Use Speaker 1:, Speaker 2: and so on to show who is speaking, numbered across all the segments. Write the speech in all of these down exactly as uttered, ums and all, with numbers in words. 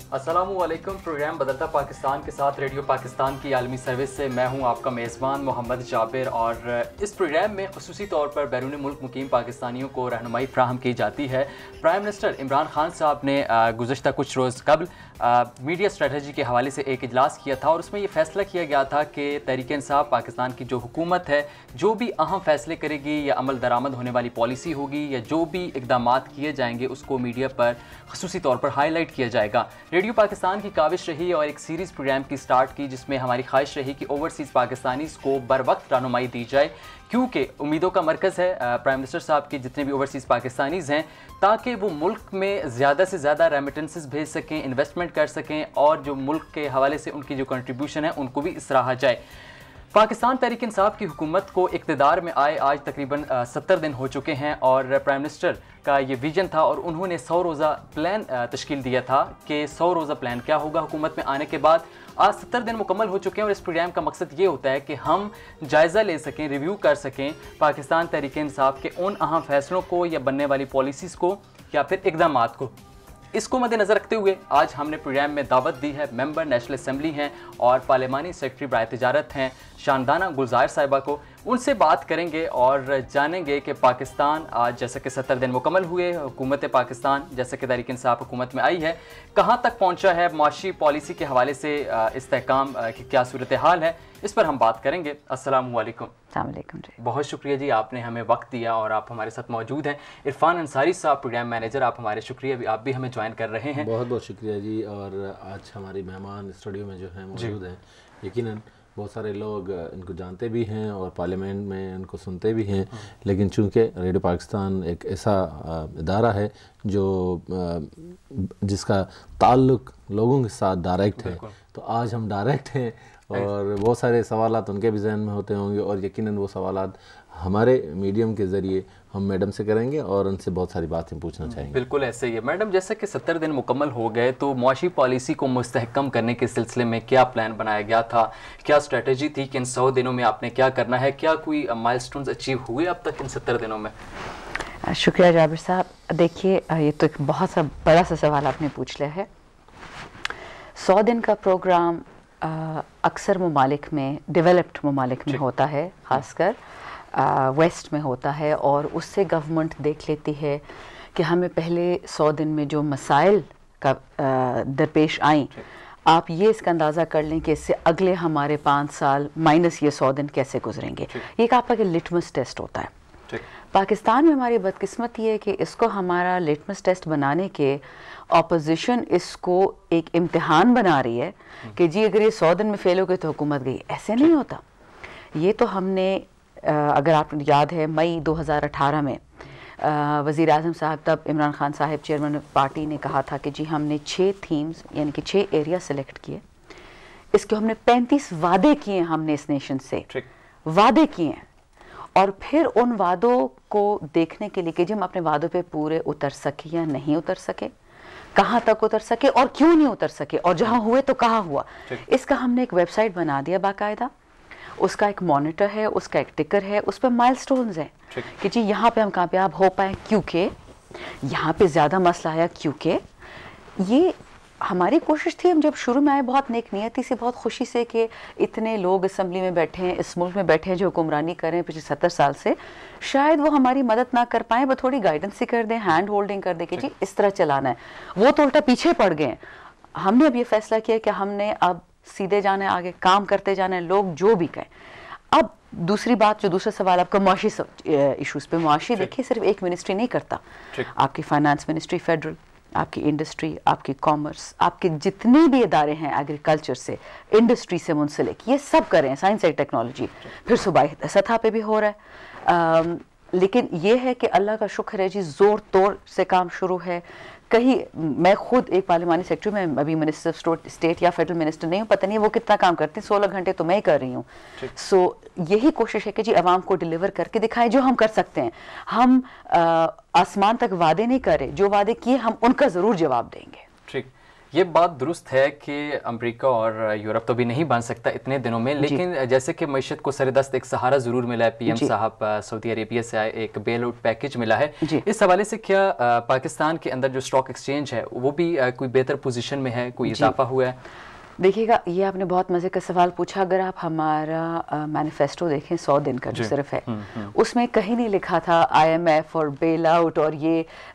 Speaker 1: अस्सलामु अलैकुम। प्रोग्राम बदलता पाकिस्तान के साथ रेडियो पाकिस्तान की आलमी सर्विस से मैं हूं आपका मेज़बान मोहम्मद जाबिर, और इस प्रोग्राम में ख़ुसूसी तौर पर बैरून मुल्क मुकीम पाकिस्तानियों को रहनुमाई फ्राहम की जाती है। प्राइम मिनिस्टर इमरान खान साहब ने गुज़श्ता कुछ रोज़ कबल मीडिया स्ट्रेटजी के हवाले से एक इजलास किया था, और उसमें ये फैसला किया गया था कि तहरीक इंसाफ पाकिस्तान की जो हुकूमत है जो भी अहम फैसले करेगी या अमल दरामद होने वाली पॉलिसी होगी या जो भी इक़दामात किए जाएंगे उसको मीडिया पर ख़ुसूसी तौर पर हाईलाइट किया जाएगा। रेडियो पाकिस्तान की काविश रही और एक सीरीज़ प्रोग्राम की स्टार्ट की जिसमें हमारी ख्वाहिश रही कि ओवरसीज़ पाकिस्तानीज़ को बर वक्त रहनुमाई दी जाए, क्योंकि उम्मीदों का मरकज़ है प्राइम मिनिस्टर साहब के जितने भी ओवरसीज़ पाकिस्तानीज़ हैं, ताकि वो मुल्क में ज़्यादा से ज़्यादा रेमिटेंसेस भेज सकें, इन्वेस्टमेंट कर सकें, और जो मुल्क के हवाले से उनकी जो कंट्रीब्यूशन है उनको भी सराहा जाए। पाकिस्तान तहरीक इंसाफ की हुकूमत को इक़्तिदार में आए आज तकरीबन सत्तर दिन हो चुके हैं, और प्राइम मिनिस्टर का ये विजन था और उन्होंने सौ रोज़ा प्लान तश्कील दिया था कि सौ रोज़ा प्लान क्या होगा हुकूमत में आने के बाद। आज सत्तर दिन मुकम्मल हो चुके हैं और इस प्रोग्राम का मकसद ये होता है कि हम जायज़ा ले सकें, रिव्यू कर सकें पाकिस्तान तहरीक इंसाफ के उन अहम फैसलों को या बनने वाली पॉलिसीज़ को या फिर इक़दामात को। इसको मद्देनज़र रखते हुए आज हमने प्रोग्राम में दावत दी है मेंबर नेशनल असम्बली हैं और पार्लिमानी सेक्रेटरी बराए तिजारत हैं शानदाना गुलजार साहिबा को। उनसे बात करेंगे और जानेंगे कि पाकिस्तान आज जैसे कि सत्तर दिन मुकम्मल हुए, हुकूमत पाकिस्तान जैसे कि तहरीक इंसाफ हुकूमत में आई है, कहाँ तक पहुँचा है, माशी पॉलिसी के हवाले से इस्तेहकाम की क्या सूरत हाल है, इस पर हम बात करेंगे। अस्सलामु अलैकुम।
Speaker 2: अस्सलामुअलैकुम जी।
Speaker 1: बहुत शुक्रिया जी, आपने हमें वक्त दिया और आप हमारे साथ मौजूद हैं। इरफान अंसारी साहब प्रोग्राम मैनेजर, आप हमारे शुक्रिया भी आप भी हमें ज्वाइन कर रहे हैं।
Speaker 3: बहुत बहुत शुक्रिया जी। और आज हमारी मेहमान स्टूडियो में जो है मौजूद हैं, यकीनन बहुत सारे लोग इनको जानते भी हैं और पार्लियामेंट में इनको सुनते भी हैं, लेकिन चूंकि रेडियो पाकिस्तान एक ऐसा इदारा है जो जिसका ताल्लुक़ लोगों के साथ डायरेक्ट है, तो आज हम डायरेक्ट हैं और बहुत सारे सवालात उनके भी जहन में होते होंगे, और यकीनन वो सवालात हमारे मीडियम के ज़रिए हम मैडम से करेंगे और उनसे बहुत सारी बातें पूछना चाहेंगे।
Speaker 1: बिल्कुल ऐसे ही है मैडम। जैसे कि सत्तर दिन मुकम्मल हो गए, तो मुआशी पॉलिसी को मुस्तहकम करने के सिलसिले में क्या प्लान बनाया गया था, क्या स्ट्रेटजी थी कि इन सौ दिनों में आपने क्या करना है, क्या कोई माइलस्टोन्स अचीव हुए अब तक इन सत्तर दिनों में?
Speaker 2: शुक्रिया जाबिर साहब। देखिए, ये तो एक बहुत सा बड़ा सा सवाल आपने पूछ लिया है। सौ दिन का प्रोग्राम अक्सर ममालिक में, डेवलप्ड ममालिक में होता है, ख़ासकर वेस्ट में होता है, और उससे गवर्नमेंट देख लेती है कि हमें पहले सौ दिन में जो मसाइल का दरपेश आई, आप ये इसका अंदाज़ा कर लें कि इससे अगले हमारे पाँच साल माइनस ये सौ दिन कैसे गुजरेंगे। ये एक आपका लिटमस टेस्ट होता है। पाकिस्तान में हमारी बदकिस्मती है कि इसको हमारा लिटमस टेस्ट बनाने के ऑपोजिशन इसको एक इम्तिहान बना रही है कि जी अगर ये सौ दिन में फेल हो गए तो हुकूमत गई। ऐसे नहीं होता। ये तो हमने अगर आप याद है मई दो हज़ार अठारह में वज़ीर आज़म साहब, तब इमरान खान साहब चेयरमैन पार्टी, ने कहा था कि जी हमने छः थीम्स यानी कि छः एरिया सेलेक्ट किए, इसके हमने पैंतीस वादे किए, हमने इस नेशन से वादे किए, और फिर उन वादों को देखने के लिए कि जी हम अपने वादों पे पूरे उतर सके या नहीं उतर सके, कहाँ तक उतर सके और क्यों नहीं उतर सके, और जहाँ हुए तो कहाँ हुआ, इसका हमने एक वेबसाइट बना दिया बाकायदा। उसका एक मॉनिटर है, उसका एक टिकर है, उस पर माइलस्टोन्स हैं कि जी यहाँ पे हम कामयाब हो पाए क्योंकि यहाँ पे ज़्यादा मसला आया, क्योंकि ये हमारी कोशिश थी। हम जब शुरू में आए बहुत नेक नियति से, बहुत खुशी से कि इतने लोग असम्बली में बैठे हैं, इस मुल्क में बैठे हैं जो हुक्मरानी कर रहे हैं पिछले सत्तर साल से, शायद वो हमारी मदद ना कर पाएँ, वो थोड़ी गाइडेंस ही कर दें, हैंड होल्डिंग कर दें कि जी इस तरह चलाना है। वो तो उल्टा पीछे पड़ गए। हमने अब ये फैसला किया कि हमने अब सीधे जाना है, आगे काम करते जाना है, लोग जो भी कहें। अब दूसरी बात, जो दूसरा सवाल आपका मुआशी इशूज़ पे, मुआशी देखिए सिर्फ एक मिनिस्ट्री नहीं करता, आपकी फाइनेंस मिनिस्ट्री फेडरल, आपकी इंडस्ट्री, आपकी कॉमर्स, आपके जितने भी इदारे हैं एग्रीकल्चर से, इंडस्ट्री से मुंसलिक, ये सब कर रहे हैं, साइंस एंड टेक्नोलॉजी, फिर सूबाई सतह पे भी हो रहा है। आ, लेकिन ये है कि अल्लाह का शुक्र है जी, ज़ोर तोड़ से काम शुरू है। कहीं मैं खुद एक पार्लिमानी सेक्रेटरी, मैं अभी मिनिस्टर स्टेट या फेडरल मिनिस्टर नहीं हूँ, पता नहीं वो कितना काम करते हैं, सोलह घंटे तो मैं ही कर रही हूँ। सो so, यही कोशिश है कि जी आवाम को डिलीवर करके दिखाएं जो हम कर सकते हैं। हम आ, आसमान तक वादे नहीं करे, जो वादे किए हम उनका ज़रूर जवाब देंगे।
Speaker 1: ठीक, یہ بات درست ہے کہ امریکہ اور یورپ تو بھی نہیں بن سکتا اتنے دنوں میں، لیکن جیسے کہ معیشت کو سر دست ایک سہارا ضرور ملا ہے، پی ایم صاحب سعودی عربیہ سے آئے، ایک بیل آؤٹ پیکج ملا ہے، اس حوالے سے کیا پاکستان کے اندر جو اسٹاک ایکسچینج ہے وہ بھی کوئی بہتر پوزیشن میں ہے، کوئی اضافہ ہوا ہے؟
Speaker 2: دیکھیے گا، یہ آپ نے بہت مزے کا سوال پوچھا. اگر آپ ہمارا مینیفیسٹو دیکھیں سو دن کا جو صرف ہے، اس میں کہیں نہیں لکھا تھا آئی ایم ایف اور بیل آؤٹ اور یہ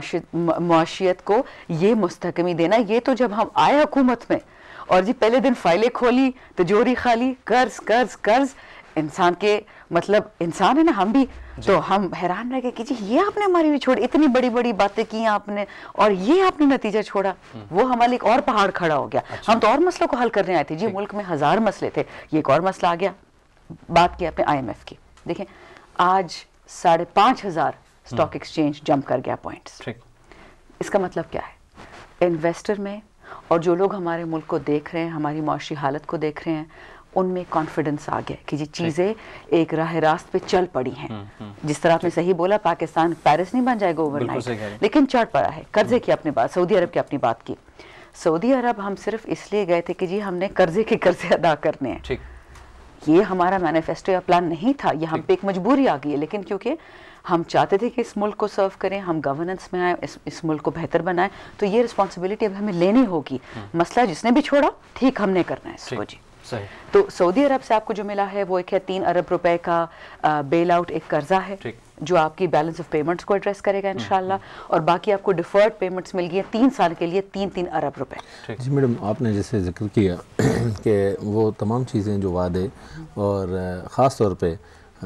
Speaker 2: معاشیت کو یہ مستحکمی دینا. یہ تو جب ہم آئے حکومت میں اور جی پہلے دن فائلیں کھولی، تجوری خالی، قرض قرض قرض. انسان کے مطلب انسان ہے نا ہم بھی، تو ہم حیران رہ گئے کہ جی یہ آپ نے ہماری بھی چھوڑی، اتنی بڑی بڑی باتیں کی آپ نے اور یہ آپ نے نتیجہ چھوڑا. وہ ہمارے ایک اور پہاڑ کھڑا ہو گیا. ہم تو اور مسئلوں کو حل کرنے آئے تھے جی، ملک میں ہزار مسئلے تھے، یہ ایک اور مسئلہ آ گیا. بات کی آپ نے آئی ایم ایف کی، دیکھیں آج ساڑھے پانچ ہزار اسٹاک ایکسچینج جمپ کر گیا پوائنٹس. اس کا مطلب کیا ہے؟ انویسٹر میں اور جو لوگ ہمارے ملک کو دیکھ رہے ہیں، ہماری معاشی حالت کو دیکھ رہے ہیں، ان میں کانفیڈنس آ گیا کہ جی چیزیں ایک راہ راست پہ چل پڑی ہیں. جس طرح آپ نے صحیح بولا، پاکستان پیرس نہیں بن جائے گا اوور نائٹ، لیکن چڑھ پڑا ہے. قرضے کی اپنی بات، سعودی عرب کی اپنی بات کی. سعودی عرب ہم صرف اس لیے گئے تھے کہ جی ہم نے قرضے کے قرضے ادا کرنے ہیں. یہ ہمارا مینیفیسٹو یا پلان نہیں تھا، یہ ہم پہ ایک مجبوری آ گئی ہے. لیکن کیونکہ ہم چاہتے تھے کہ اس ملک کو سرو کریں، ہم گورننس میں آئیں، اس اس ملک کو بہتر بنائیں، تو یہ رسپانسبلٹی اب ہمیں لینی ہوگی. مسئلہ جس نے بھی چھوڑا ٹھیک ہم نے کرنا ہے اس کو. جی تو سعودی عرب سے آپ کو جو ملا ہے وہ ایک ہے تین ارب روپے کا بیل آؤٹ، ایک قرضہ ہے جو آپ کی بیلنس آف پیمنٹس کو ایڈریس کرے گا انشاءاللہ، اور باقی آپ کو ڈیفرڈ پیمنٹس مل گئی ہیں تین سال کے لیے تین تین ارب روپے.
Speaker 3: جی میڈم، آپ نے جیسے ذکر کیا کہ وہ تمام چیزیں جو وعدے، اور خاص طور پہ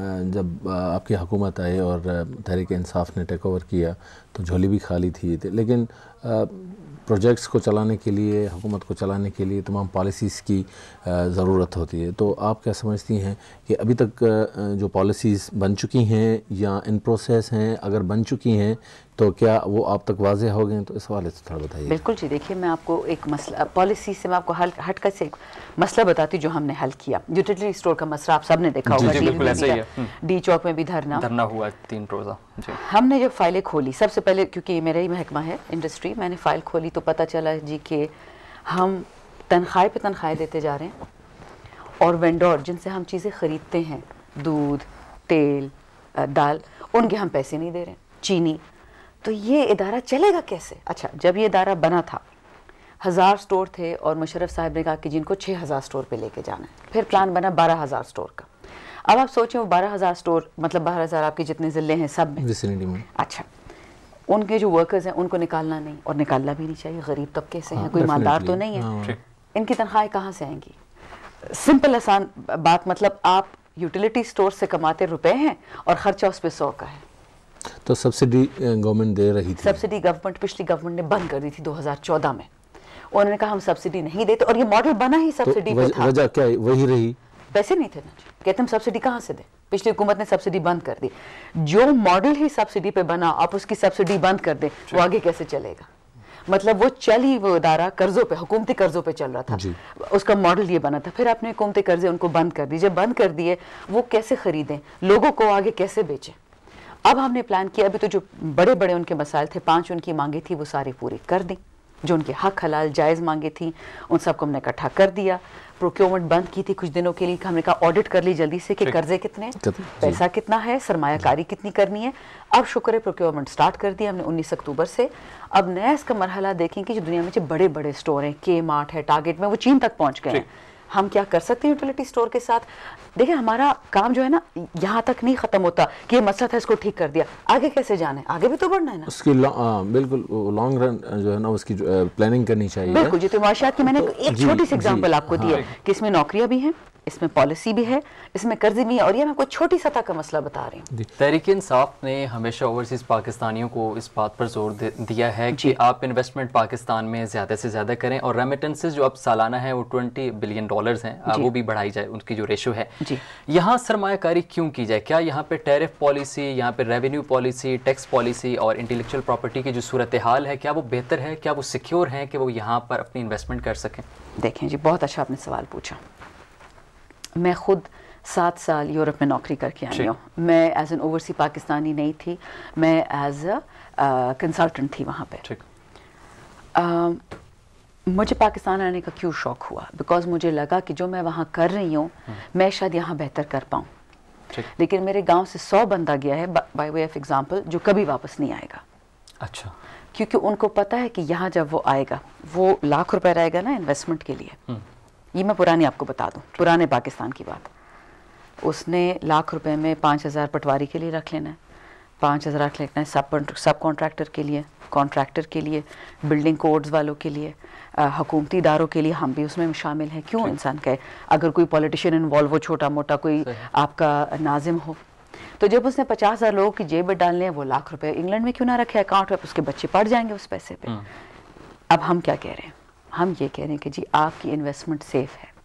Speaker 3: جب آپ کی حکومت آئے اور تحریک انصاف نے ٹیک اوور کیا تو جھولی بھی خالی تھی، لیکن پروجیکٹس کو چلانے کے لیے، حکومت کو چلانے کے لیے تمام پالیسیز کی ضرورت ہوتی ہے. تو آپ کیا سمجھتی ہیں کہ ابھی تک جو پالیسیز بن چکی ہیں یا ان پروسیس ہیں، اگر بن چکی ہیں تو کیا وہ آپ تک واضح ہو گئے؟ تو اس حوالے سے تھوڑا بتائیے.
Speaker 2: بالکل جی، دیکھیے میں آپ کو ایک مسئلہ پالیسی سے میں آپ کو حل ہٹ کر سے ایک مسئلہ بتاتی جو ہم نے حل کیا. یوٹیلیٹی اسٹور کا مسئلہ آپ سب نے دیکھا ہوگا، ڈی چوک میں بھی دھرنا دھرنا
Speaker 1: ہوا تین روزہ.
Speaker 2: ہم نے جب فائلیں کھولی، سب سے پہلے کیونکہ یہ میرا ہی محکمہ ہے انڈسٹری، میں نے فائل کھولی تو پتہ چلا جی کہ ہم تنخواہ پہ تنخواہ دیتے جا رہے ہیں، اور وینڈور جن سے ہم چیزیں خریدتے ہیں، دودھ، تیل، دال، ان کے ہم پیسے نہیں دے رہے ہیں، چینی. تو یہ ادارہ چلے گا کیسے؟ اچھا، جب یہ ادارہ بنا تھا ہزار سٹور تھے اور مشرف صاحب نے کہا کہ جن کو چھ ہزار سٹور پہ لے کے جانا ہے. پھر پلان بنا بارہ ہزار سٹور کا. اب آپ سوچیں وہ بارہ ہزار سٹور مطلب بارہ ہزار آپ کے جتنے ضلع ہیں سب میں، اچھا ان کے جو ورکرز ہیں ان کو نکالنا نہیں، اور نکالنا بھی نہیں چاہیے. غریب طبقے سے ہیں، کوئی مالدار تو نہیں ہے، ان کی تنخواہیں کہاں سے آئیں گی؟ سمپل آسان بات، مطلب آپ یوٹیلیٹی سٹور سے کماتے روپے ہیں اور خرچہ اس پہ سو کا ہے.
Speaker 3: تو سبسڈی گورنمنٹ دے رہی تھی؟
Speaker 2: سبسڈی گورنمنٹ پچھلی گورنمنٹ نے بند کر دی تھی دو ہزار چودہ میں. انہوں نے کہا ہم سبسڈی نہیں دیتے، اور یہ ماڈل بنا ہی سبسڈی پہ تھا.
Speaker 3: وجہ کیا وہی رہی؟
Speaker 2: پیسے نہیں تھے نا، کہتے ہم سبسڈی کہاں سے دیں. پچھلی حکومت نے سبسڈی بند کر دی. جو ماڈل ہی سبسڈی پہ بنا آپ اس کی سبسڈی بند کر دیں، وہ آگے کیسے چلے گا؟ مطلب وہ چل ہی وہ ادارہ قرضوں پہ، حکومتی قرضوں پہ چل رہا تھا. اس کا ماڈل یہ بنا تھا. پھر آپ نے حکومتی قرضے ان کو بند کر دی. جب بند کر دیے وہ کیسے خریدیں، لوگوں کو آگے کیسے بیچیں؟ اب ہم نے پلان کیا، ابھی تو جو بڑے بڑے ان کے مسائل تھے، پانچ ان کی مانگیں تھی وہ ساری پوری کر دیں. جو ان کے حق حلال جائز مانگیں تھیں ان سب کو ہم نے اکٹھا کر دیا. پروکیورمنٹ بند کی تھی کچھ دنوں کے لیے، ہم نے کہا آڈٹ کر لی جلدی سے کہ قرضے کتنے، پیسہ کتنا ہے، سرمایہ کاری کتنی کرنی ہے. اب شکر ہے پروکیورمنٹ سٹارٹ کر دیا ہم نے انیس اکتوبر سے. اب نیا اس کا مرحلہ دیکھیں کہ جو دنیا میں جو بڑے بڑے سٹور ہیں، کے مارٹ ہے، ٹارگیٹ میں، وہ چین تک پہنچ گئے ہیں. ہم کیا کر سکتے ہیں یوٹیلیٹی سٹور کے ساتھ؟ دیکھیں ہمارا کام جو ہے نا یہاں تک نہیں ختم ہوتا کہ یہ مسئلہ تھا اس کو ٹھیک کر دیا، آگے کیسے جانا ہے، آگے بھی تو بڑھنا ہے نا.
Speaker 3: اس کی بالکل لانگ رن جو ہے نا اس کی پلاننگ کرنی چاہیے.
Speaker 2: بالکل جی. تو معاشیات کی میں نے ایک چھوٹی سی ایگزامپل آپ کو دی ہے کہ اس میں نوکریاں بھی ہیں، اس میں پالیسی بھی ہے، اس میں قرض بھی ہے، اور یہ میں کوئی چھوٹی سطح کا مسئلہ بتا رہی ہوں.
Speaker 1: تحریک انصاف نے ہمیشہ اوورسیز پاکستانیوں کو اس بات پر زور دیا ہے کہ آپ انویسٹمنٹ پاکستان میں زیادہ سے زیادہ کریں، اور ریمیٹنسز جو اب سالانہ ہے وہ ٹوینٹی بلین ڈالرز ہیں، وہ بھی بڑھائی جائے، ان کی جو ریشو ہے. یہاں سرمایہ کاری کیوں کی جائے؟ کیا یہاں پہ ٹیرف پالیسی، یہاں پہ ریونیو پالیسی، ٹیکس پالیسی اور انٹیلیکچوئل پراپرٹی کی جو صورتحال ہے کیا وہ بہتر ہے؟ کیا وہ سیکیور ہیں کہ وہ یہاں پر اپنی انویسٹمنٹ کر سکیں؟
Speaker 2: دیکھیں جی، بہت اچھا آپ نے سوال پوچھا. میں خود سات سال یورپ میں نوکری کر کے آئی ہوں. میں ایز این اوورسی پاکستانی نہیں تھی، میں ایز اے کنسلٹنٹ تھی وہاں پہ. مجھے پاکستان آنے کا کیوں شوق ہوا؟ بیکاز مجھے لگا کہ جو میں وہاں کر رہی ہوں میں شاید یہاں بہتر کر پاؤں. لیکن میرے گاؤں سے سو بندہ گیا ہے بائی وے آف ایگزامپل جو کبھی واپس نہیں آئے گا.
Speaker 1: اچھا.
Speaker 2: کیونکہ ان کو پتا ہے کہ یہاں جب وہ آئے گا وہ لاکھ روپے رہے گا نا انویسٹمنٹ کے لیے. یہ میں پرانی آپ کو بتا دوں, پرانے پاکستان کی بات. اس نے لاکھ روپے میں پانچ ہزار پٹواری کے لیے رکھ لینا ہے, پانچ ہزار رکھ لینا ہے سب سب کانٹریکٹر کے لیے, کانٹریکٹر کے لیے, بلڈنگ کوڈز والوں کے لیے, حکومتی اداروں کے لیے, ہم بھی اس میں شامل ہیں. کیوں انسان کہے اگر کوئی پولیٹیشین انوالو ہو, چھوٹا موٹا کوئی آپ کا ناظم ہو, تو جب اس نے پچاس ہزار لوگوں کی جیب میں ڈالنے ہیں, وہ لاکھ روپے انگلینڈ میں کیوں نہ رکھے اکاؤنٹ میں, اس کے بچے پڑھ جائیں گے اس پیسے پہ. اب ہم کیا کہہ رہے ہیں؟ ہم یہ کہہ رہے ہیں کہ جی آپ کی انویسٹمنٹ سیف ہے.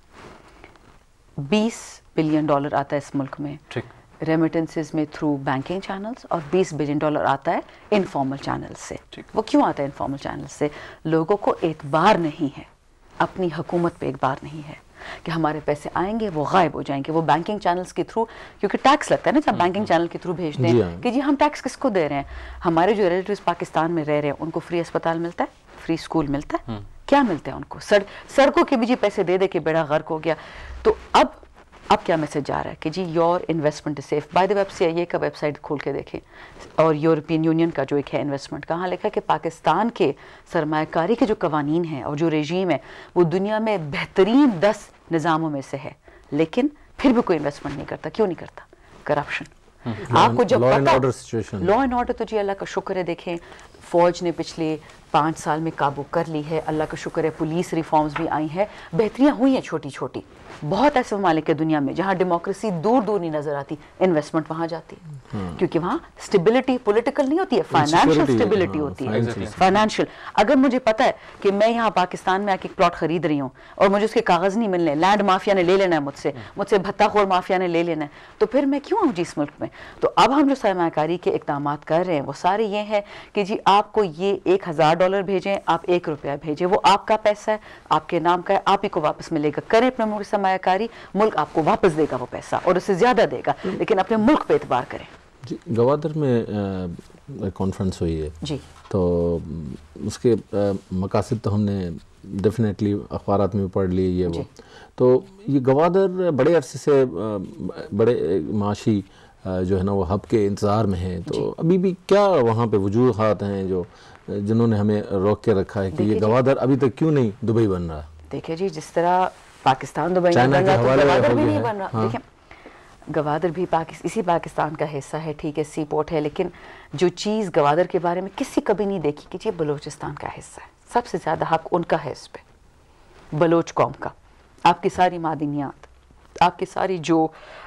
Speaker 2: بیس بلین ڈالر آتا ہے اس ملک میں ریمیٹنسز میں تھرو بینکنگ چینلز, اور بیس بلین ڈالر آتا ہے انفارمل چینل سے. وہ کیوں آتا ہے انفارمل چینل سے؟ لوگوں کو اعتبار نہیں ہے, اپنی حکومت پہ اعتبار نہیں ہے کہ ہمارے پیسے آئیں گے وہ غائب ہو جائیں گے. وہ بینکنگ چینلز کے تھرو, کیونکہ ٹیکس لگتا ہے نا جب بینکنگ چینل کے تھرو بھیجتے ہیں کہ جی ہم ٹیکس کس کو دے رہے ہیں. ہمارے جو ریلیٹیوز پاکستان میں رہ رہے ہیں ان کو فری اسپتال ملتا ہے, فری اسکول ملتا ہے, کیا ملتا ہے ان کو؟ سڑکوں کے بھی جی پیسے دے دے کے بیڑا غرق ہو گیا. تو اب اب کیا میسج جا رہا ہے کہ جی your investment is safe. By the web C I A کا ویب سائٹ کھول کے دیکھیں, اور یورپین یونین کا جو ایک ہے انویسٹمنٹ, کہاں لکھا ہے کہ پاکستان کے سرمایہ کاری کے جو قوانین ہیں اور جو رژیم ہے وہ دنیا میں بہترین دس نظاموں میں سے ہے, لیکن پھر بھی کوئی انویسٹمنٹ نہیں کرتا. کیوں نہیں کرتا؟ کرپشن. آپ کو جب پتا لا اینڈ آرڈر, تو جی اللہ کا شکر ہے, دیکھیں فوج نے پچھلے پانچ سال میں قابو کر لی ہے, اللہ کا شکر ہے. پولیس ریفارمز بھی آئی ہیں, بہتریاں ہوئی ہیں چھوٹی چھوٹی. بہت ایسے ممالک ہے دنیا میں جہاں ڈیموکریسی دور دور نہیں نظر آتی, انویسٹمنٹ وہاں جاتی ہے کیونکہ وہاں اسٹیبلٹی پولیٹیکل نہیں ہوتی ہے, فائنینشیل اسٹیبلٹی ہوتی ہے. فائنینشیل, اگر مجھے پتا ہے کہ میں یہاں پاکستان میں آ کے ایک پلاٹ خرید رہی ہوں اور مجھے اس کے کاغذ نہیں ملنے, لینڈ مافیا نے لے لینا ہے مجھ سے, مجھ سے بھتہ خور مافیا نے لے لینا ہے, تو پھر میں کیوں آؤں جی اس ملک میں؟ تو اب ہم جو سرمایہ کاری کے اقدامات کر رہے ہیں وہ سارے یہ ہیں کہ جی آپ کو یہ ایک ہزار ڈالر بھیجیں, آپ ایک روپیہ بھیجیں, وہ آپ کا پیسہ ہے, آپ کے نام کا ہے, آپ ہی کو واپس ملے گا. کریں اپنے ملک سرمایہ کاری, ملک آپ کو واپس دے گا وہ پیسہ, اور اس سے زیادہ دے گا, لیکن اپنے ملک پہ اعتبار کریں.
Speaker 3: جی گوادر میں کانفرنس ہوئی ہے
Speaker 2: جی, تو
Speaker 3: اس کے مقاصد تو ہم نے ڈیفینیٹلی اخبارات میں پڑھ لی یہ وہ. تو یہ گوادر بڑے عرصے سے بڑے معاشی جو ہے نا وہ ہب کے انتظار میں ہیں, تو ابھی بھی کیا وہاں پہ وجوہات ہیں جو جنہوں نے ہمیں روک کے رکھا ہے کہ یہ گوادر ابھی تک کیوں نہیں دبئی بن رہا؟
Speaker 2: دیکھیں جی, جس طرح پاکستان دبئی نہیں بن رہا تو گوادر بھی نہیں بن رہا. دیکھیں گوادر بھی اسی پاکستان کا حصہ ہے, ٹھیک ہے, سی پورٹ ہے, لیکن جو چیز گوادر کے بارے میں کسی کبھی نہیں دیکھی کہ یہ بلوچستان کا حصہ ہے. سب سے زیادہ حق ان کا ہے اس پہ, بلوچ قوم کا. آپ کی ساری معدنیات, آپ کی ساری جو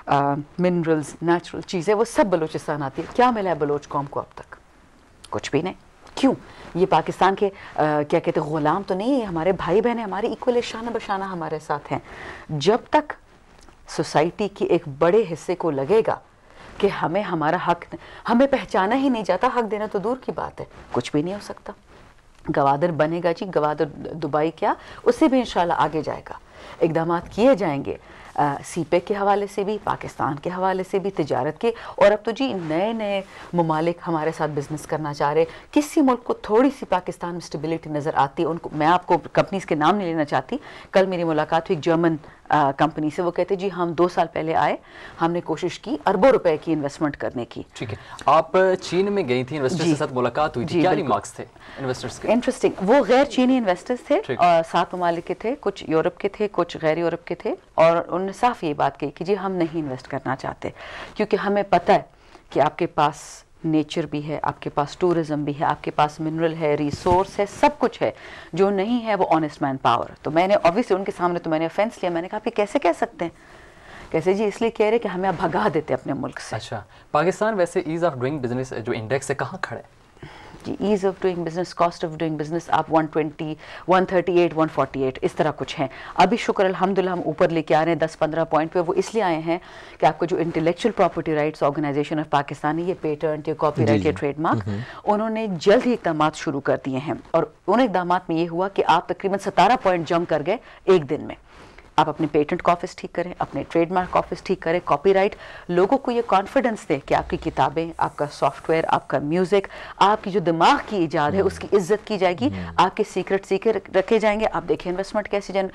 Speaker 2: منرلز, نیچرل چیزیں, وہ سب بلوچستان آتی ہے. کیا ملا ہے بلوچ قوم کو اب تک؟ کچھ بھی نہیں. کیوں؟ یہ پاکستان کے کیا کہتے ہیں غلام تو نہیں, ہمارے بھائی بہن ہیں, ہمارے ایکول شانہ بشانہ ہمارے ساتھ ہیں. جب تک سوسائٹی کی ایک بڑے حصے کو لگے گا کہ ہمیں ہمارا حق, ہمیں پہچانا ہی نہیں جاتا, حق دینا تو دور کی بات ہے, کچھ بھی نہیں ہو سکتا. گوادر بنے گا جی, گوادر دبئی کیا, اس سے بھی انشاءاللہ آگے جائے گا. اقدامات کیے جائیں گے سی پیک کے حوالے سے بھی, پاکستان کے حوالے سے بھی, تجارت کے, اور اب تو جی نئے نئے ممالک ہمارے ساتھ بزنس کرنا چاہ رہے. کسی ملک کو تھوڑی سی پاکستان میں اسٹیبلٹی نظر آتی ہے, ان کو میں آپ کو کمپنیز کے نام نہیں لینا چاہتی. کل میری ملاقات ہوئی ایک جرمن کمپنی سے, وہ کہتے جی ہم دو سال پہلے آئے, ہم نے کوشش کی اربوں روپے کی انویسٹمنٹ کرنے کی.
Speaker 1: ٹھیک ہے, آپ چین میں گئی تھی, انویسٹرز کے ساتھ ملاقات ہوئی تھی, کیا ریمارکس تھے انویسٹرز کے؟
Speaker 2: انٹرسٹنگ, وہ غیر چینی انویسٹرز تھے, اور سات ممالک کے تھے, کچھ یورپ کے تھے, کچھ غیر یورپ کے تھے, اور انہوں نے صاف یہ بات کہی کہ جی ہم نہیں انویسٹ کرنا چاہتے, کیونکہ ہمیں پتہ ہے کہ آپ کے پاس نیچر بھی ہے, آپ کے پاس ٹورزم بھی ہے, آپ کے پاس منرل ہے, ریسورس ہے, سب کچھ ہے. جو نہیں ہے وہ آنیسٹ مین پاور. تو میں نے اوبویسلی ان کے سامنے تو میں نے افینس لیا, میں نے کہا آپ یہ کیسے کہہ سکتے ہیں؟ کیسے جی, اس لیے کہہ رہے کہ ہمیں آپ بھگا دیتے اپنے ملک سے.
Speaker 1: اچھا, پاکستان ویسے ایز آف ڈوئنگ بزنس جو انڈیکس ہے کہاں کھڑا ہے؟
Speaker 2: جی ease of doing business, cost of doing business, آپ one twenty, one thirty eight, one forty eight اس طرح کچھ ہیں. ابھی شکر الحمدللہ ہم اوپر لے کے آ رہے ہیں دس پندرہ پوائنٹ پہ. وہ اس لیے آئے ہیں کہ آپ کو جو intellectual property rights organisation of Pakistan ہے, یہ پیٹنٹ, یہ کاپی رائٹ, یہ ٹریڈ مارک, انہوں نے جلد ہی اقدامات شروع کر دیے ہیں. اور ان اقدامات میں یہ ہوا کہ آپ تقریباً ستارہ پوائنٹ جمپ کر گئے ایک دن میں. آپ اپنے پیٹنٹ کا آفس ٹھیک کریں, اپنے ٹریڈ مارک کا آفس ٹھیک کریں, کاپی رائٹ, لوگوں کو یہ کانفیڈنس دیں کہ آپ کی کتابیں, آپ کا سافٹ ویئر, آپ کا میوزک, آپ کی جو دماغ کی ایجاد ہے اس کی عزت کی جائے گی, آپ کے سیکرٹ سیکرٹ رکھے جائیں گے. آپ دیکھیں انویسٹمنٹ کیسے جن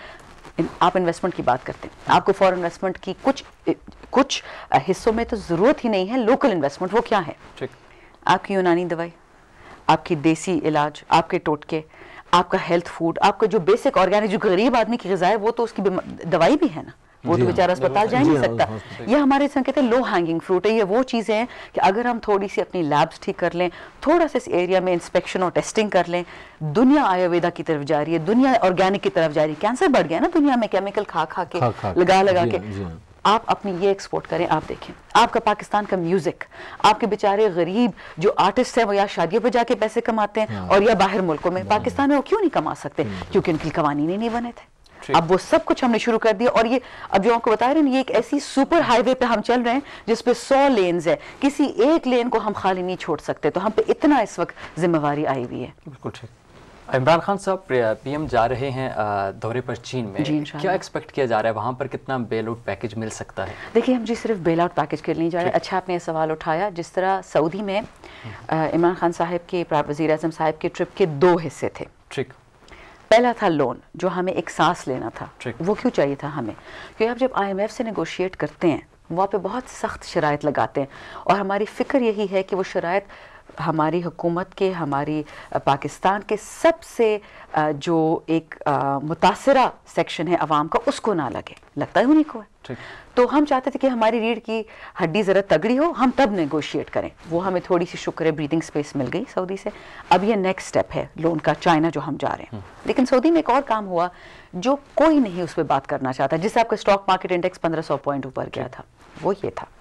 Speaker 2: آپ انویسٹمنٹ کی بات کرتے ہیں, آپ کو فار انویسٹمنٹ کی کچھ کچھ حصوں میں تو ضرورت ہی نہیں ہے. لوکل انویسٹمنٹ وہ کیا ہے؟ آپ کی یونانی دوائی, آپ کی دیسی علاج, آپ کے ٹوٹکے, آپ کا ہیلتھ فوڈ, آپ کا جو بیسک آرگینک, جو غریب آدمی کی غذا ہے وہ تو اس کی دوائی بھی ہے نا, وہ تو بیچارہ اسپتال جا نہیں سکتا. یہ ہمارے سنگ کہتے ہیں لو ہینگنگ فروٹ ہے. یہ وہ چیزیں ہیں کہ اگر ہم تھوڑی سی اپنی لیبس ٹھیک کر لیں, تھوڑا سا اس ایریا میں انسپیکشن اور ٹیسٹنگ کر لیں. دنیا آیویدا کی طرف جا رہی ہے, دنیا آرگینک کی طرف جا رہی ہے. کینسر بڑھ گیا نا دنیا میں کیمیکل کھا کھا کے, لگا لگا کے. آپ اپنی یہ ایکسپورٹ کریں. آپ دیکھیں آپ کا پاکستان کا میوزک, آپ کے بیچارے غریب جو آرٹسٹ ہیں وہ یا شادیوں پہ جا کے پیسے کماتے ہیں اور یا باہر ملکوں میں, پاکستان میں وہ کیوں نہیں کما سکتے؟ کیونکہ ان کی قوانین ہی نہیں بنے تھے. اب وہ سب کچھ ہم نے شروع کر دیا, اور یہ اب جو آپ کو بتا رہے ہیں یہ ایک ایسی سپر ہائی وے پہ ہم چل رہے ہیں جس پہ سو لینز ہے, کسی ایک لین کو ہم خالی نہیں چھوڑ سکتے. تو ہم پہ اتنا اس وقت ذمہ داری آئی ہوئی ہے.
Speaker 1: بالکل ٹھیک. عمران خان صاحب پی ایم جا رہے ہیں دورے پر چین میں, کیا ایکسپیکٹ کیا جا رہا ہے وہاں پر کتنا بیل آؤٹ پیکج مل سکتا ہے؟
Speaker 2: دیکھیے ہم جی صرف بیل آؤٹ پیکج کے لیے نہیں جا رہے. اچھا آپ نے یہ سوال اٹھایا. جس طرح سعودی میں عمران خان صاحب کے, وزیر اعظم صاحب کے ٹرپ کے دو حصے تھے.
Speaker 1: ٹھیک.
Speaker 2: پہلا تھا لون, جو ہمیں ایک سانس لینا تھا. وہ کیوں چاہیے تھا ہمیں؟ کیونکہ آپ جب آئی ایم ایف سے نیگوشیٹ کرتے ہیں وہاں پہ بہت سخت شرائط لگاتے ہیں, اور ہماری فکر یہی ہے کہ وہ شرائط ہماری حکومت کے, ہماری پاکستان کے سب سے جو ایک متاثرہ سیکشن ہے عوام کا, اس کو نہ لگے. لگتا ہے انہیں کو ہے. تو ہم چاہتے تھے کہ ہماری ریڑھ کی ہڈی ذرا تگڑی ہو, ہم تب نیگوشیٹ کریں. وہ ہمیں تھوڑی سی شکر ہے بریدنگ سپیس مل گئی سعودی سے. اب یہ نیکسٹ سٹیپ ہے لون کا, چائنا جو ہم جا رہے ہیں. لیکن سعودی میں ایک اور کام ہوا جو کوئی نہیں اس پہ بات کرنا چاہتا, جس سے آپ کا اسٹاک مارکیٹ انڈیکس پندرہ سو پوائنٹ اوپر گیا تھا. وہ یہ تھا,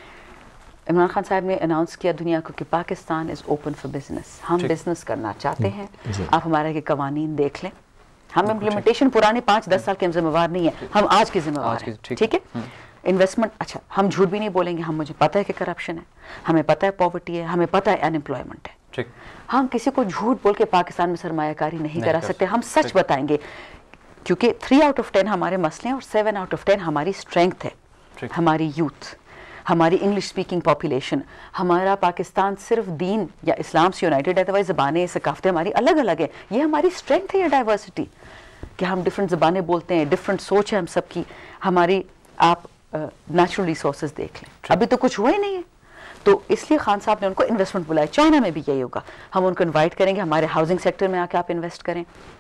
Speaker 2: عمران خان صاحب نے اناؤنس کیا دنیا کو کہ Pakistan is open for business. ہم بزنس کرنا چاہتے ہیں, آپ ہمارے کے قوانین دیکھ لیں. ہم امپلیمنٹیشن پرانے پانچ دس سال کے ذمہ وار نہیں ہیں, ہم آج کے ذمہ وار ہیں. ٹھیک ہے. انویسٹمنٹ, اچھا ہم جھوٹ بھی نہیں بولیں گے, ہم مجھے پتہ ہے کہ کرپشن ہے, ہمیں پتہ ہے پاورٹی ہے, ہمیں پتہ ہے ان امپلائمنٹ ہے. ہم کسی کو جھوٹ بول کے پاکستان میں سرمایہ کاری نہیں کرا سکتے. ہم سچ بتائیں گے, کیونکہ تھری آؤٹ آف ٹین ہمارے مسئلے ہیں اور سیون آؤٹ آف ٹین ہماری اسٹرینتھ ہے. ہماری یوتھ, ہماری انگلش اسپیکنگ پاپولیشن, ہمارا پاکستان صرف دین یا اسلام سے یونائٹڈ ہے, ادروائز زبانیں ثقافتیں ہماری الگ الگ ہیں. یہ ہماری اسٹرینتھ ہے, یہ ڈائیورسٹی, کہ ہم ڈفرینٹ زبانیں بولتے ہیں, ڈفرینٹ سوچ ہے ہم سب کی. ہماری آپ نیچرل ریسورسز دیکھ لیں, ابھی تو کچھ ہوا ہی نہیں ہے. تو اس لیے خان صاحب نے ان کو انویسٹمنٹ بلایا. چائنا میں بھی یہی ہوگا, ہم ان کو انوائٹ کریں گے, ہمارے ہاؤسنگ سیکٹر میں آ کے آپ انویسٹ کریں.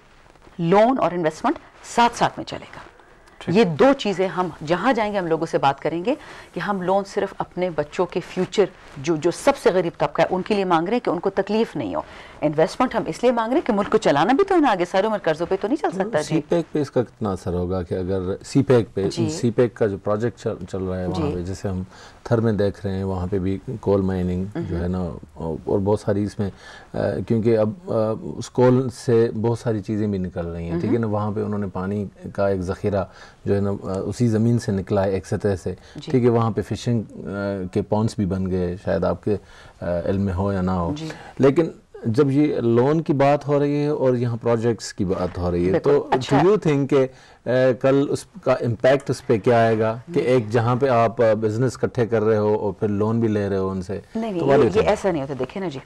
Speaker 2: لون اور انویسٹمنٹ ساتھ ساتھ میں چلے گا. یہ دو چیزیں ہم جہاں جائیں گے ہم لوگوں سے بات کریں گے کہ ہم لون صرف اپنے بچوں کے فیوچر جو جو سب سے غریب طبقہ ہے ان کے لیے مانگ رہے ہیں کہ ان کو تکلیف نہیں ہو. انویسٹمنٹ ہم اس لیے مانگ رہے ہیں کہ ملک کو چلانا بھی تو ہے نا, آگے ساری عمر قرضوں پہ تو نہیں چل سکتا.
Speaker 3: سی پیک پہ اس کا کتنا اثر ہوگا کہ اگر سی پیک پہ سی پیک کا جو پروجیکٹ چل رہا ہے وہاں پہ, جیسے ہم تھر میں دیکھ رہے ہیں وہاں پہ بھی کول مائننگ جو ہے نا, اور بہت ساری اس میں, کیونکہ اب اس کول سے بہت ساری چیزیں بھی نکل رہی ہیں. ٹھیک ہے نا, وہاں پہ انہوں نے پانی کا ایک ذخیرہ جو ہے نا اسی زمین سے نکلا ہے ایک سطح سے. ٹھیک ہے, وہاں پہ فشنگ کے پونڈس بھی بن گئے, شاید آپ کے علم میں ہو یا نہ ہو. لیکن جب یہ لون کی بات ہو رہی ہے اور یہاں پروجیکٹس کی بات ہو رہی ہے, تو ڈو یو تھنک کہ کل اس کا امپیکٹ اس پہ کیا آئے گا کہ ایک جہاں پہ آپ بزنس اکٹھے کر رہے ہو اور پھر لون بھی لے رہے ہو ان سے؟
Speaker 2: نہیں, یہ ایسا نہیں ہوتا. دیکھیں نا جی,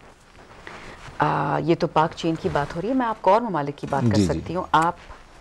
Speaker 2: یہ تو پاک چین کی بات ہو رہی ہے, میں آپ کو اور ممالک کی بات کر سکتی ہوں. آپ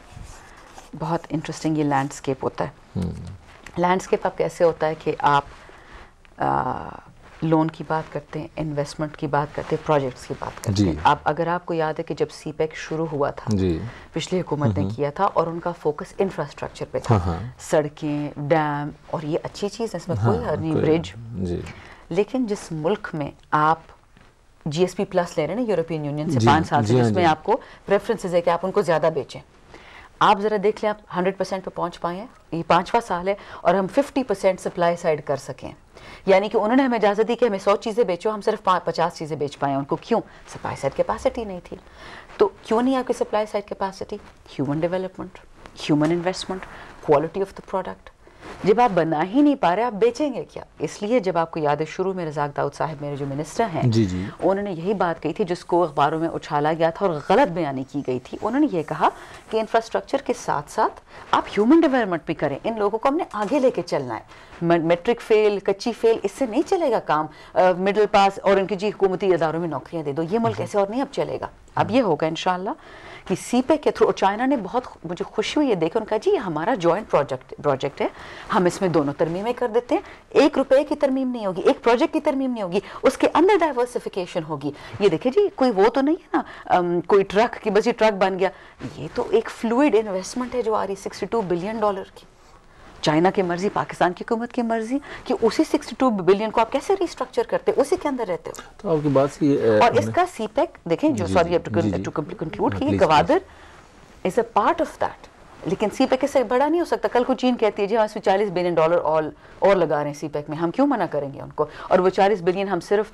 Speaker 2: بہت انٹرسٹنگ یہ لینڈسکیپ ہوتا ہے. لینڈسکیپ اب کیسے ہوتا ہے کہ آپ لون کی بات کرتے ہیں, انویسٹمنٹ کی بات کرتے ہیں, پروجیکٹس کی بات کرتے ہیں. آپ اگر آپ کو یاد ہے کہ جب سی پیک شروع ہوا تھا, پچھلی حکومت نے کیا تھا, اور ان کا فوکس انفراسٹرکچر پہ تھا, سڑکیں, ڈیم, اور یہ اچھی چیز ہے, اس میں کوئی نہیں, برج. لیکن جس ملک میں آپ جی ایس پی پلس لے رہے ہیں نا یورپین یونین سے پانچ سال سے, جس میں آپ کو پریفرنسز ہے کہ آپ ان کو زیادہ بیچیں, آپ ذرا دیکھ لیں آپ ہنڈریڈ پرسینٹ پہ پہنچ پائے ہیں. یہ پانچواں سال ہے اور ہم ففٹی پرسینٹ سپلائی سائڈ کر سکیں. یعنی کہ انہوں نے ہمیں اجازت دی کہ ہمیں سو چیزیں بیچو, ہم صرف پچاس چیزیں بیچ پائے ہیں. ان کو کیوں؟ سپلائی سائڈ کیپیسٹی نہیں تھی. تو کیوں نہیں آپ کی supply side capacity? Human development, human investment, quality of the product. جب آپ بنا ہی نہیں پا رہے آپ بیچیں گے کیا؟ اس لیے جب آپ کو یاد ہے شروع میں رزاق داؤد صاحب میرے جو منسٹر ہیں
Speaker 3: جی جی
Speaker 2: انہوں نے یہی بات کہی تھی جس کو اخباروں میں اچھالا گیا تھا اور غلط بیانی کی گئی تھی. انہوں نے یہ کہا کہ انفراسٹرکچر کے ساتھ ساتھ آپ ہیومن ڈیولپمنٹ بھی کریں. ان لوگوں کو ہم نے آگے لے کے چلنا ہے. میٹرک فیل کچی فیل اس سے نہیں چلے گا کام. مڈل پاس اور ان کی جی حکومتی اداروں میں نوکریاں دے دو, یہ ملک ایسے اور نہیں اب چلے گا. اب یہ ہوگا انشاءاللہ کہ سی پے کے تھرو. چائنا نے بہت مجھے خوشی ہوئی یہ دیکھ ان کا جی یہ ہمارا جوائنٹ پروجیکٹ پروجیکٹ ہے, ہم اس میں دونوں ترمیمیں کر دیتے ہیں. ایک روپے کی ترمیم نہیں ہوگی, ایک پروجیکٹ کی ترمیم نہیں ہوگی, اس کے اندر ڈائیورسفیکیشن ہوگی. یہ دیکھیں جی کوئی وہ تو نہیں ہے نا کوئی ٹرک کہ بس یہ ٹرک بن گیا. یہ تو ایک فلوئڈ انویسٹمنٹ ہے جو آ رہی سکسٹی ٹو بلین ڈالر کی. چائنا کی مرضی, پاکستان کی حکومت کی مرضی کہ اسی سکسٹی ٹو بلین کو آپ کیسے ریسٹرکچر کرتے اسی کے اندر رہتے ہو.
Speaker 3: تو آپ کی بات سی
Speaker 2: اور اس کا سی پیک دیکھیں جو سوری ٹو کنکلوڈ کی Gwadar is a part of that. لیکن سی پیک سے بڑا نہیں ہو سکتا. کل کو چین کہتی ہے جی ہم اس میں چالیس بلین ڈالر اور اور لگا رہے ہیں سی پیک میں, ہم کیوں منع کریں گے ان کو؟ اور وہ چالیس بلین ہم صرف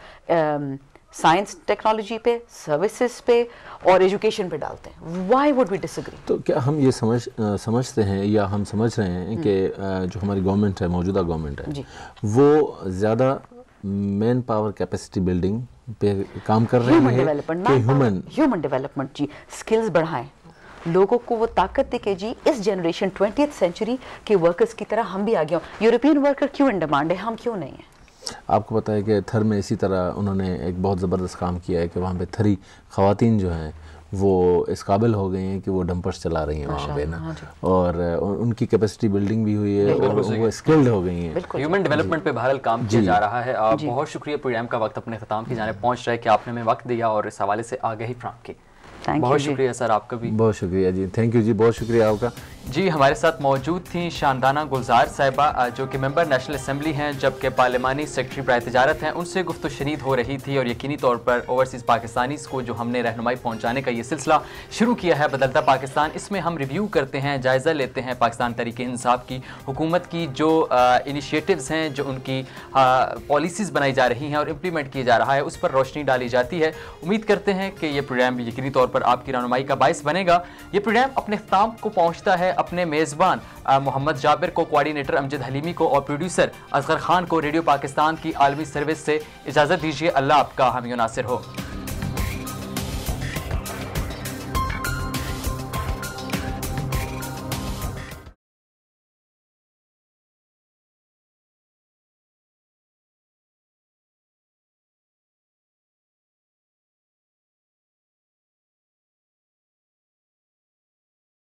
Speaker 2: سائنس ٹیکنالوجی پہ, سروسز پہ اور ایجوکیشن پہ ڈالتے ہیں. Why would we disagree?
Speaker 3: تو کیا ہم یہ سمجھ سمجھتے ہیں یا ہم سمجھ رہے ہیں کہ جو ہماری گورنمنٹ ہے, موجودہ گورنمنٹ ہے, وہ زیادہ مین پاور کیپیسٹی بلڈنگ پہ کام کر رہے ہیں کہ ہیومن
Speaker 2: ہیومن ڈیولپمنٹ جی اسکلز بڑھائیں, لوگوں کو وہ طاقت دے کہ جی اس جنریشن ٹوینٹیتھ سینچری کے ورکرز کی طرح ہم بھی آگے ہوں. یورپین ورکر کیوں ان ڈیمانڈ ہے, ہم کیوں نہیں ہیں؟
Speaker 3: آپ کو پتہ ہے کہ تھر میں اسی طرح انہوں نے ایک بہت زبردست کام کیا ہے کہ وہاں پہ تھری خواتین جو ہیں وہ اس قابل ہو گئی ہیں کہ وہ ڈمپرس چلا رہی ہیں وہاں پہ نا, اور ان کی کیپیسٹی بلڈنگ بھی ہوئی ہے اور وہ اسکلڈ ہو گئی ہیں.
Speaker 1: ہیومن ڈیولپمنٹ پہ بہرحال کام کیا جا رہا ہے. بہت شکریہ. پروگرام کا وقت اپنے ختام کی جانب پہنچ رہا ہے کہ آپ نے ہمیں وقت دیا اور اس حوالے سے آگاہی فراہم کی. بہت شکریہ سر آپ کا بھی.
Speaker 3: بہت شکریہ جی, تھینک یو جی, بہت شکریہ آپ کا.
Speaker 1: جی ہمارے ساتھ موجود تھیں شاندانہ گلزار صاحبہ جو کہ ممبر نیشنل اسمبلی ہیں جبکہ پارلیمانی سیکرٹری برائے تجارت ہیں. ان سے گفت و شنید ہو رہی تھی اور یقینی طور پر اوورسیز پاکستانیز کو جو ہم نے رہنمائی پہنچانے کا یہ سلسلہ شروع کیا ہے بدلتا پاکستان, اس میں ہم ریویو کرتے ہیں, جائزہ لیتے ہیں پاکستان تحریک انصاف کی حکومت کی جو انیشیٹوز ہیں, جو ان کی پالیسیز بنائی جا رہی ہیں اور امپلیمنٹ کیا جا رہا ہے, اس پر روشنی ڈالی جاتی ہے. امید کرتے ہیں کہ یہ پروگرام یقینی طور پر آپ کی رہنمائی کا باعث بنے گا. یہ پروگرام اپنے اختتام کو پہنچتا ہے. اپنے میزبان محمد جابر کو, کوارڈینیٹر امجد حلیمی کو اور پروڈیوسر اصغر خان کو ریڈیو پاکستان کی عالمی سروس سے اجازت دیجیے. اللہ آپ کا حامی و ناصر ہو.